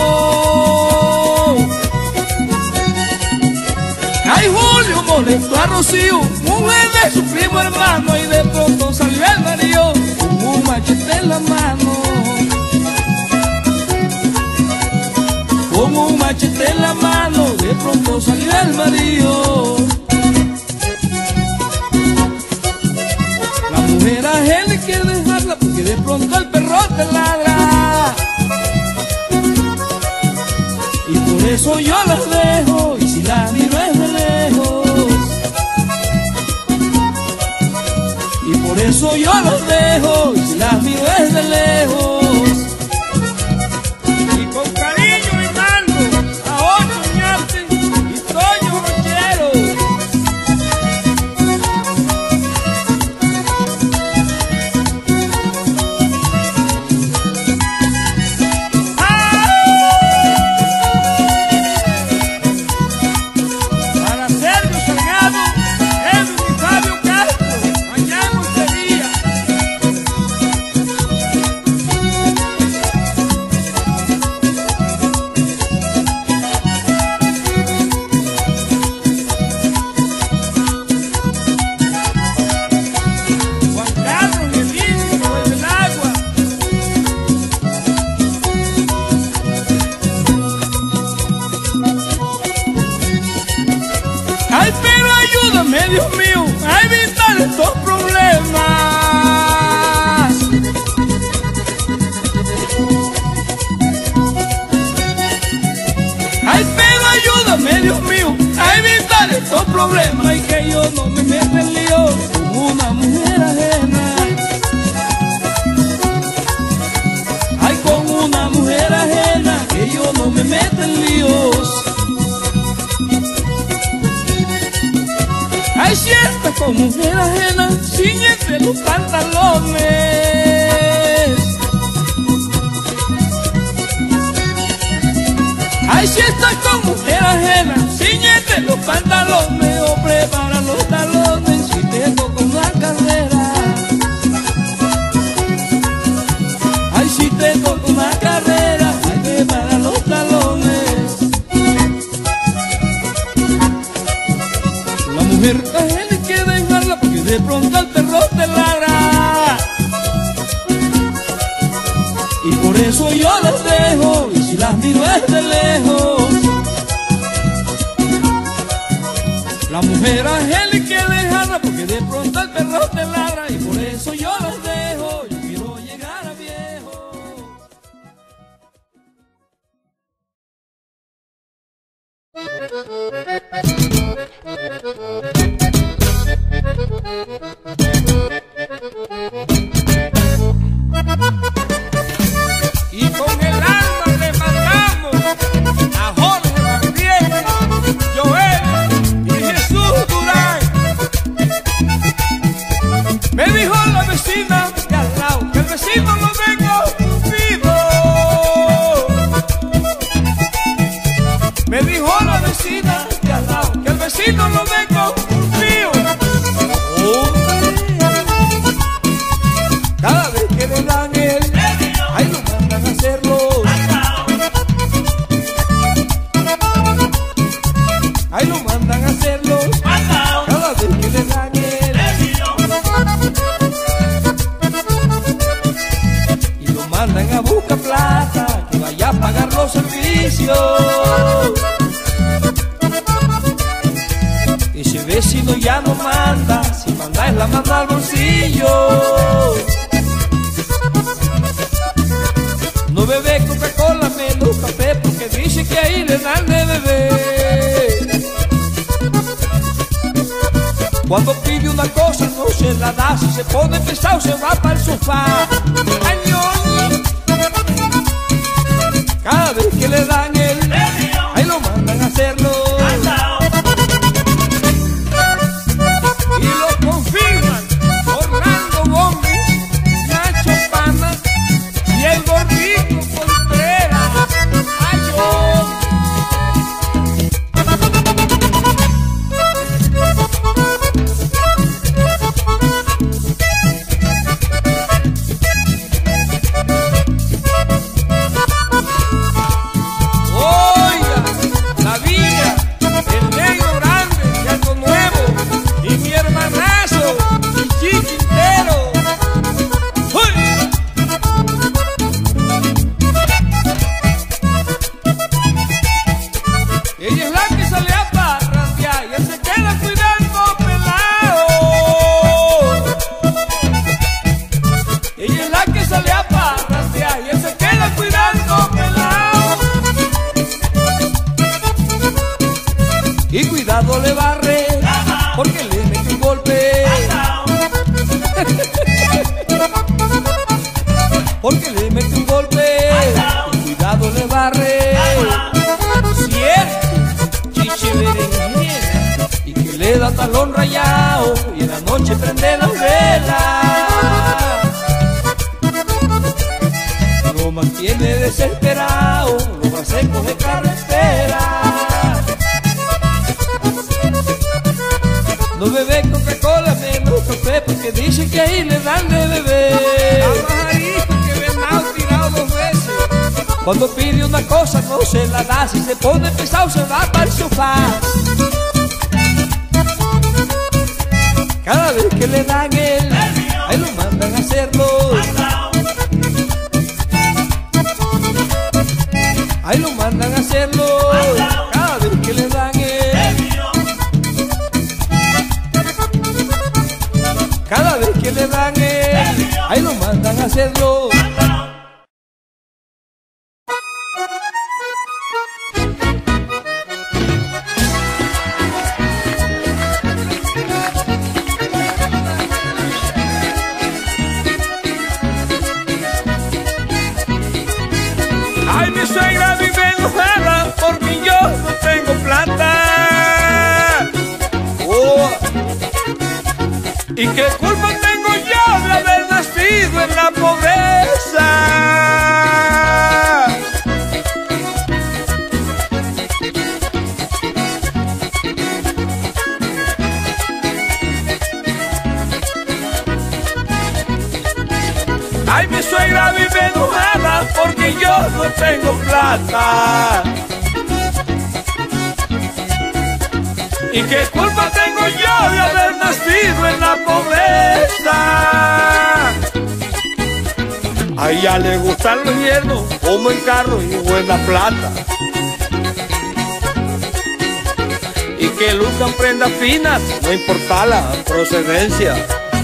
Ay, Julio molestó a Rocío, mujer de su primo hermano. Y de pronto salió el marido con un machete en la mano. Con un machete en la mano, de pronto salió el marido. La mujer ajena quiere dejarla porque de pronto el perro te ladra. Y por eso yo las dejo, y si la miro es de lejos. Y por eso yo las dejo, y si las miro es de lejos. Y con cariño y mando a Ocho Ñarte y Toño Rochero. Para Sergio Salgado, Edwin y Fabio Castro, allá en Montería. Juan Carlos y Elísimo desde el agua. Ay, pero ayúdame, Dios mío, a evitar estos problemas. Ay, pero ayúdame, Dios mío, a evitar estos problemas. Y que yo no me meta en lío con una mujer ajena. Ay, con una mujer ajena, que yo no me meta en líos. Ay, si estás con mujer ajena, ciñete los pantalones. Ay, si estás con mujer ajena, ciñete los pantalones o prepara los talones si te toca una carrera. Ay, si te toca una carrera, ay, prepara los talones. La mujer ajena hay que dejarla porque de pronto el perro te ladra. Y por eso yo las dejo, y si las miro desde lejos. La mujer ajena hay que dejarla porque de pronto el perro te ladra. Y por eso yo las dejo, yo quiero llegar a viejo. Y con el alma le mandamos a Jorge Martínez, Joel y Jesús Durán. Me dijo la vecina de al lado que el vecino lo vengo vivo. Me dijo la vecina de al lado que el vecino lo vengo vivo. Cada vez que le dan el ahí lo mandan a hacerlo. Ahí lo mandan a hacerlo. Cada vez que le dan el y lo mandan a buscar plata, que vaya a pagar los servicios. Ese vecino ya no manda, si manda es la manda al bolsillo. No bebe Coca-Cola, menos café, porque dice que ahí le dan de beber. Cuando pide una cosa no se la da, si se pone pesado se va para el sofá. ¡Añón! Cada vez que le dan el ahí lo mandan a hacerlo. Y lo confirman Orlando Gómez, Nacho Pana y el gordito Contreras. ¡Añón! Oiga, la villa, el negro grande, Gato Nuevo y mi hermanazo, Chichi Quintero. ¡Uy! Ella es la que sale a parrandear y él se queda cuidando pelado. Ella es la que sale a parrandear y él se queda cuidando pelado. Y cuidado le barre, porque le mete un golpe. Porque le mete un golpe. Y cuidado le barre. Cierto, chiche berenjena, y que le da talón rayado y en la noche prende las velas. Lo mantiene desesperado, lo hace coger carretera. No bebe Coca-Cola, menos café, porque dice que ahí le dan de beber. Que Bernardo tirado 2 veces. Cuando pide una cosa no se la da, si se pone pesado se va para el sofá. Cada vez que le dan el ahí lo mandan a hacerlo. Ahí lo mandan a hacerlo. Cada vez que le dan el cada vez que le dan el ahí lo mandan a hacerlo. Ay, mi suegra vive enojada porque yo no tengo plata. Oh. ¿Y qué culpa tengo yo de haber nacido en la pobreza. Ay, mi suegra vive enojada porque yo no tengo plata. ¿Y qué culpa tengo yo de haber nacido en la pobreza? A ella le gustan los yernos, como en carro y buena plata. Y que luzcan prendas finas, no importa la procedencia.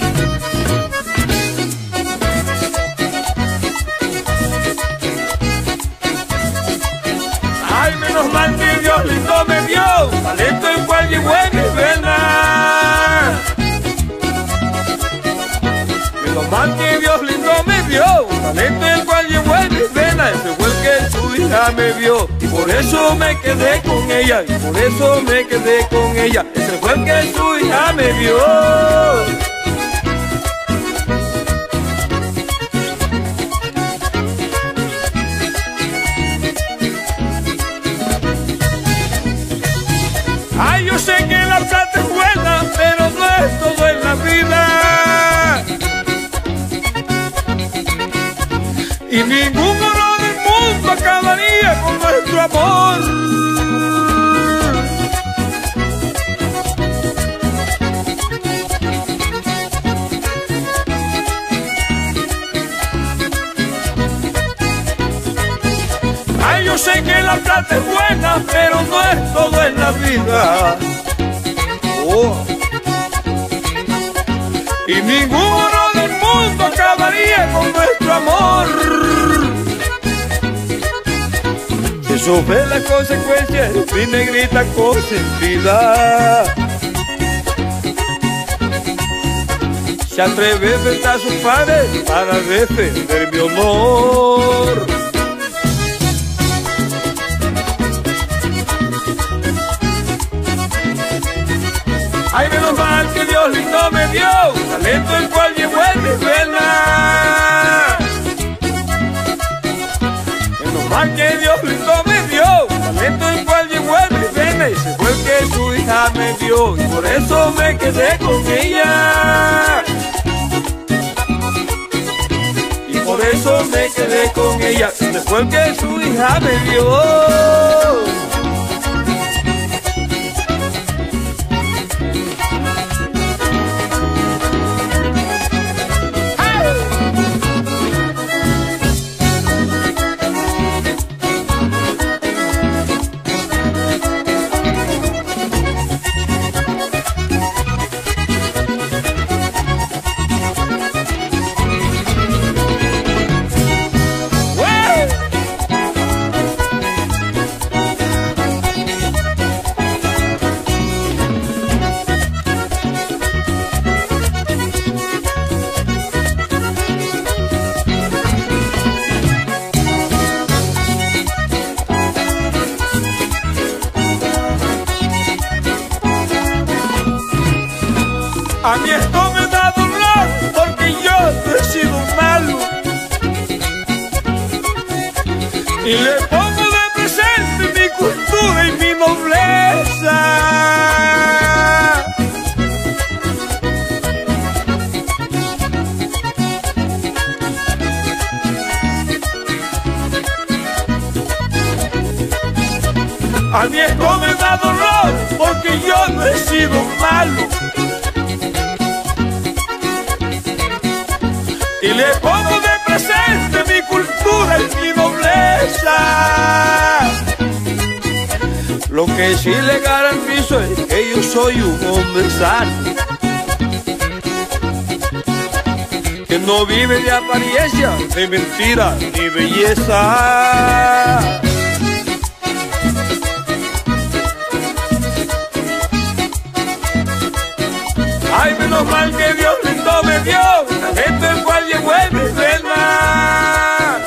Ay, menos mal que Dios lindo me dio talento el cual llevo en mis venas. Menos mal que Dios lindo me dio talento el cual llevo en mis venas. Ese fue el que su hija me vio y por eso me quedé con ella. Y por eso me quedé con ella. Ese fue el que su hija me vio. Ay, yo sé que la plata es buena, pero no es todo en la vida. Y ningún oro del mundo acabaría con nuestro amor. Ay, yo sé que la plata es buena, pero no es todo en la vida. Oh. Y ningún oro del mundo acabaría con nuestro amor. Si sufre las consecuencias, mi negrita consentida se atreve a enfrentar a sus padres para defender mi honor. Ay, menos mal que Dios lindo me dio talento el cual llevo en mis venas. Menos mal que Dios lindo me dio talento el cual llevo en mis venas. Y ese fue el que su hija me dio y por eso me quedé con ella. Y por eso me quedé con ella. Ese fue el que su hija me dio. A mí esto me da dolor porque yo no he sido malo. Y le pongo de presente mi cultura y mi nobleza. A mí esto me da dolor porque yo no he sido malo. Y le pongo de presente mi cultura y mi nobleza. Lo que sí le garantizo es que yo soy un hombre sano, que no vive de apariencia, de mentira ni belleza. Ay, menos mal que Dios lindo me dio talento el cual llevo en mis venas.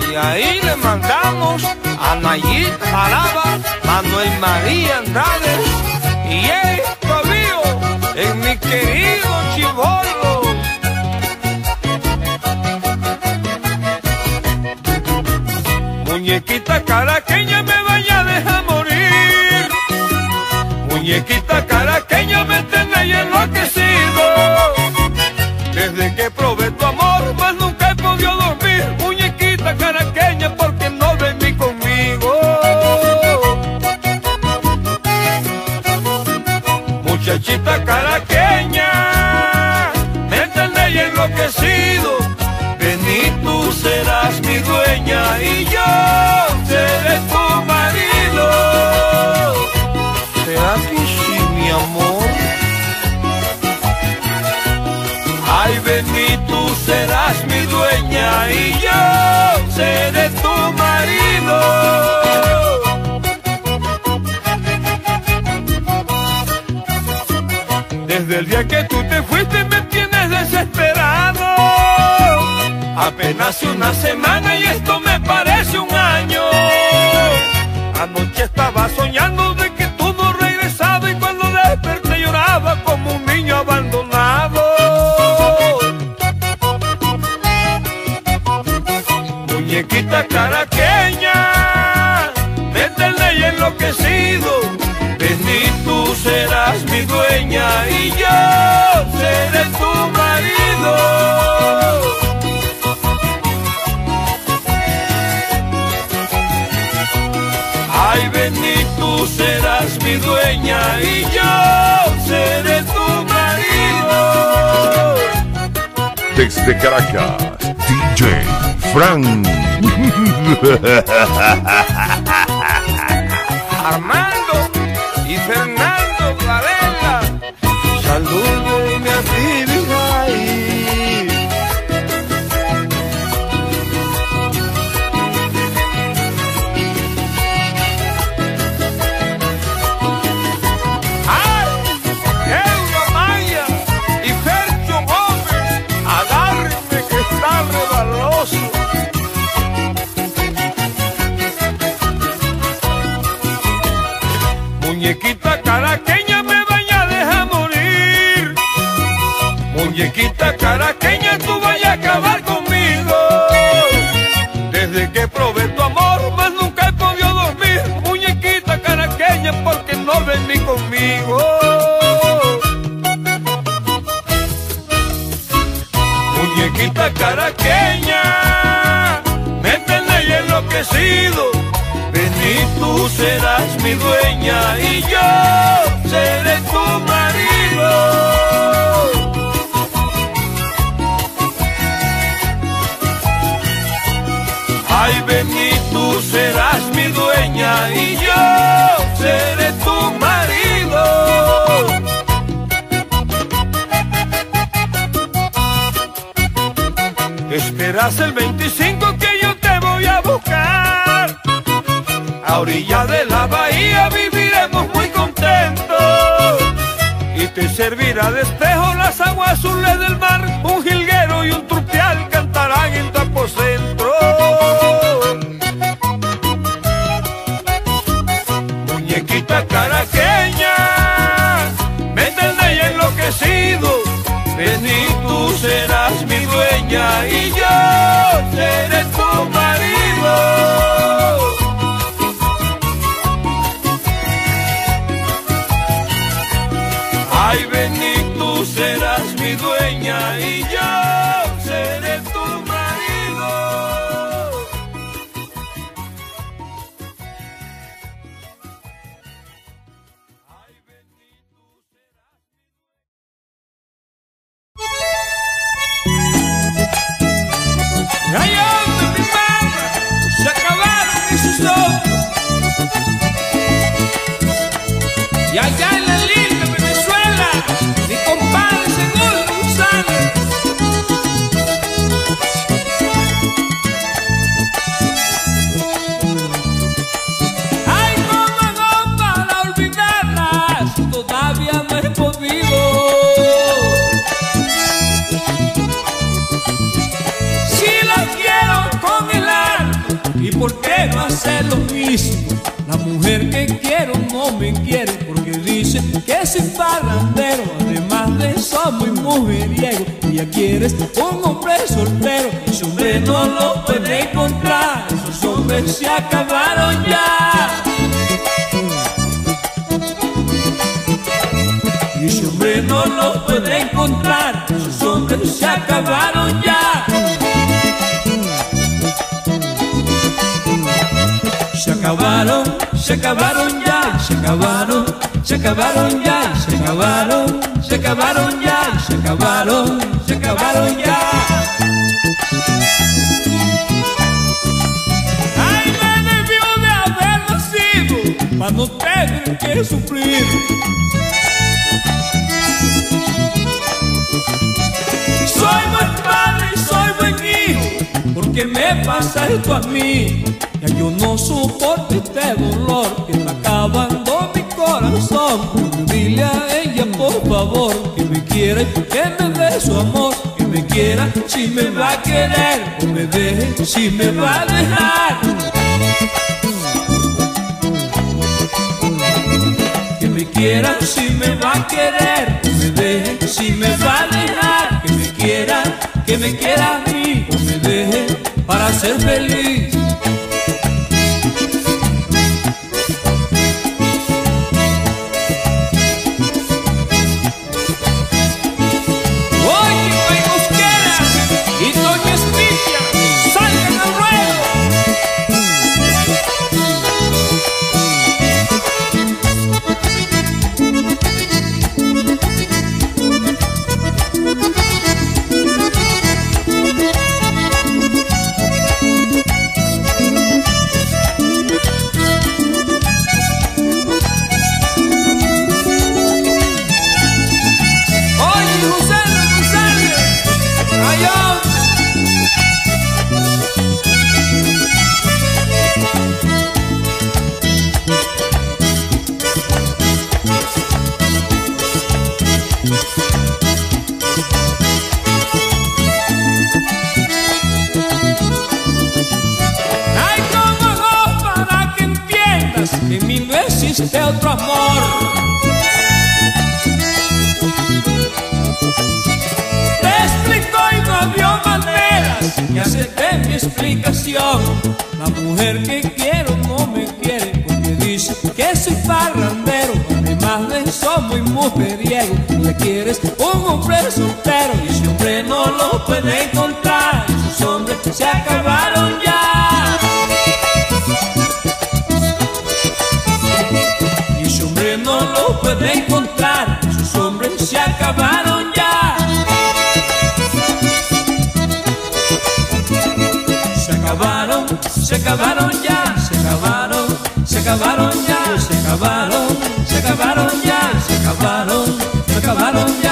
Y ahí le mandamos a Nayib Jaraba, Manuel María Andrade y Fabio, en mi querido Chibolo. Muñequita caraqueña, me vaya a dejar morir. Muñequita caraqueña, me tenéis enloquecido. Desde que probé tu amor, más nunca he podido dormir. Muñequita caraqueña, porque no venís conmigo. Muchachita caraqueña, me tenéis enloquecido. Vení, tú serás mi dueña y yo seré tu marido. ¿Será que sí, mi amor? Ay, vení, tú serás mi dueña y yo seré tu marido. Desde el día que tú te fuiste me tienes desesperado. Apenas una semana y esto me parece un año. Anoche estaba soñando de que tú no regresabas y cuando desperté lloraba como un niño abandonado. Muñequita caraqueña, me tenéis enloquecido. Vení, tú serás mi dueña y yo seré tu marido. Ay, vení, tú serás mi dueña y yo seré tu marido. Desde Caracas, DJ Fran. Armando y Fernando Varela, salúdenme a ti, ay. Muñequita caraqueña, me vaya a dejar morir. Muñequita caraqueña, tú vaya a acabar conmigo. Desde que probé tu amor, más nunca he podido dormir. Muñequita caraqueña, porque no venís conmigo. Muñequita caraqueña, me tenéis enloquecido. Vení, tú serás mi dueña y yo seré tu marido. Ay, vení, tú serás mi dueña y yo seré tu marido. Esperas el 25 que yo te voy a buscar. A orilla de la bahía viviremos muy contentos y te servirá de espejo las aguas azules del mar. Un jilguero y un trupial cantarán en tu aposento. Muñequita caraqueña, me tenéis enloquecido. Vení, tú serás mi dueña y yo seré tu marido. Ay, vení, tú serás mi dueña y yo hacer lo mismo. La mujer que quiero no me quiere porque dice que soy parrandero. Además de eso muy mujeriego. Ella quiere un hombre soltero. Ese hombre no lo puede encontrar. Esos hombres se acabaron ya. Y ese hombre no lo puede encontrar. Esos hombres se acabaron ya. Se acabaron ya, se acabaron ya, se acabaron ya, se acabaron ya. Ay, me debió de haber nacido para no tener que sufrir. Soy buen padre y soy buen hijo, porque me pasa esto a mí. Ya yo no soporto este dolor que está acabando mi corazón. Dile a ella por favor que me quiera y que me dé su amor. Que me quiera si me va a querer, o me deje si me va a dejar. Que me quiera si me va a querer, o me deje si me va a dejar. Que me quiera a mí, o me deje para ser feliz. En mí no existe otro amor. Te explico y no había maneras que acepté mi explicación. La mujer que quiero no me quiere porque dice que soy parrandero. Además de eso muy mujeriego. Le quieres un hombre soltero y ese hombre no lo puede encontrar. Esos hombres se acabaron ya. No lo puede encontrar, sus hombres se acabaron ya. Se acabaron ya, se acabaron ya, se acabaron ya, se acabaron ya, se acabaron ya.